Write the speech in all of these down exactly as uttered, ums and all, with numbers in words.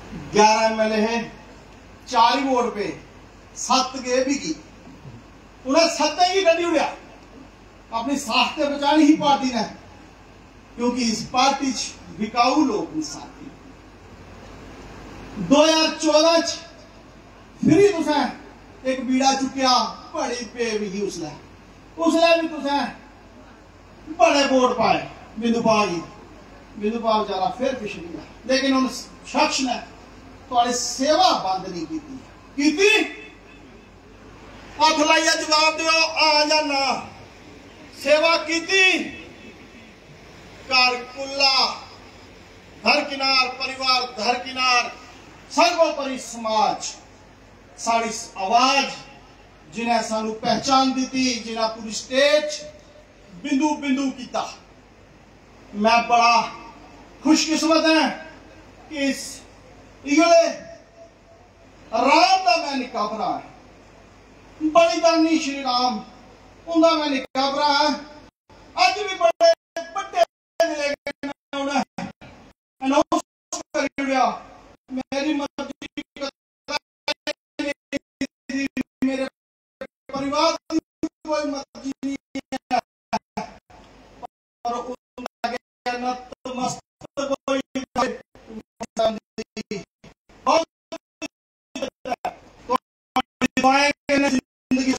ग्यारह M L A है, चार ही वोट पे सत्त गए भी की, उन्हें सत्त ही कटी उड़िया अपनी साख बचानी ही पार्टी ने, क्योंकि इस पार्टी बिकाऊ लोग साथी। दो हजार चौदह फिर तुसें एक बीड़ा चुकिया बड़ी पे भी उसले उसले भी तुसें बड़े वोट पाए बिंदुपाल जी, बिंदुपाल बेचारा फिर पिछड़ गया, लेकिन उन शख्स ने थोड़ी सेवा बंद नहीं की की हथ लाइया जवाब दो आ या ना सेवा की घर कुल्ला घर किनार परिवार घर किनार सर्वोपरि समाज साड़ी आवाज जिन्हें सानू पहचान दी थी, जिन्हें पूरी स्टेज बिंदु बिंदु किया। मैं बड़ा खुशकिस्मत है कि इस इगले राम का मैं निका भरा है, बलिदानी श्री राम उनका मैं निका भरा है। अज भी बड़े बड़े अनाउंस कर दिया मेरी मर्जी मेरे परिवार की कोई मर्जी नहीं है, और उनका नतमस्तक कोई जिंदगी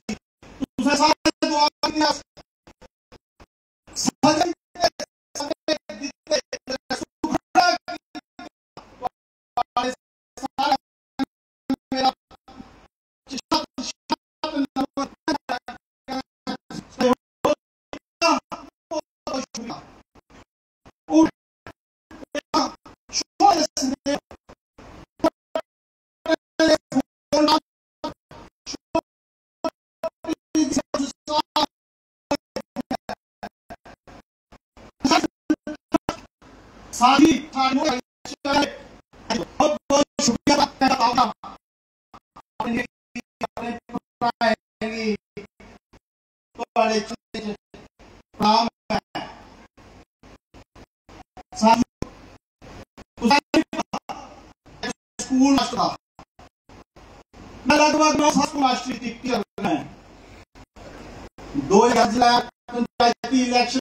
सारी बहुत बहुत शुक्रिया स्कूल मैं लगभग नौ सात राष्ट्रीय दो हजार पंचायती इलेक्शन